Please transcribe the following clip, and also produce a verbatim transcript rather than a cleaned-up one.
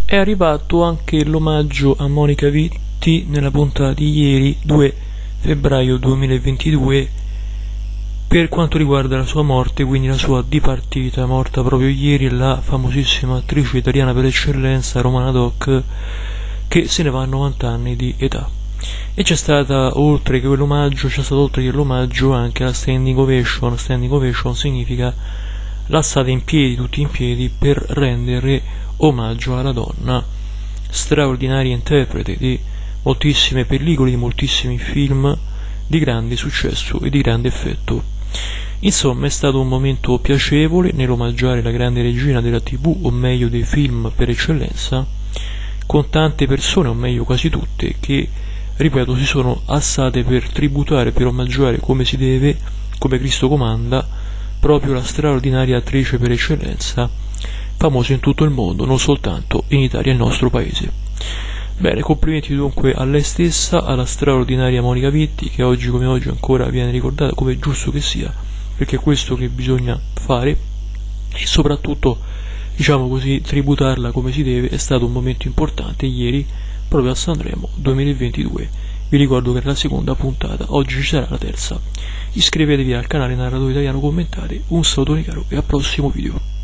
È arrivato anche l'omaggio a Monica Vitti nella puntata di ieri, due febbraio duemilaventidue, per quanto riguarda la sua morte, quindi la sua dipartita, morta proprio ieri, la famosissima attrice italiana per eccellenza, Romana Doc, che se ne va a novanta anni di età. E c'è stata, oltre che quell'omaggio, c'è stato oltre che l'omaggio anche la standing ovation. Standing ovation significa l'alzata in piedi, tutti in piedi, per rendere omaggio alla donna, straordinaria interprete di moltissime pellicole, di moltissimi film di grande successo e di grande effetto. Insomma, è stato un momento piacevole nell'omaggiare la grande regina della tivù, o meglio dei film per eccellenza, con tante persone, o meglio quasi tutte, che, ripeto, si sono alzate per tributare, per omaggiare come si deve, come Cristo comanda, proprio la straordinaria attrice per eccellenza, famosa in tutto il mondo, non soltanto in Italia, il nostro paese. Bene, complimenti dunque a lei stessa, alla straordinaria Monica Vitti, che oggi come oggi ancora viene ricordata, come è giusto che sia, perché è questo che bisogna fare, e soprattutto, diciamo così, tributarla come si deve. È stato un momento importante ieri, proprio a Sanremo duemilaventidue. Vi ricordo che era la seconda puntata, oggi ci sarà la terza. Iscrivetevi al canale Narratore Italiano, commentate, un saluto caro e al prossimo video.